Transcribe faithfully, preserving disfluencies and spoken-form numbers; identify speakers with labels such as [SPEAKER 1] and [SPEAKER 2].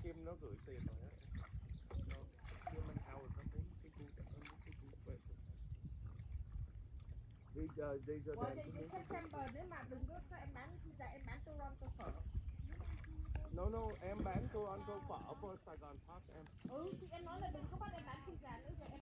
[SPEAKER 1] Kim nó gửi tiền rồi á. Nó human hours nó muốn cái cu nó muốn cái cu quẹt. Bây giờ bây giờ
[SPEAKER 2] Ủa,
[SPEAKER 1] đang
[SPEAKER 2] vậy
[SPEAKER 1] có
[SPEAKER 2] thì
[SPEAKER 1] muốn cái cu.
[SPEAKER 2] September nếu mà đừng có cho em bán pizza, em bán Toronto phở.
[SPEAKER 1] No no, em bán Toronto phở for Sài Gòn Park em.
[SPEAKER 2] Ừ thì em nói là đừng có bắt em bán pizza nữa rồi em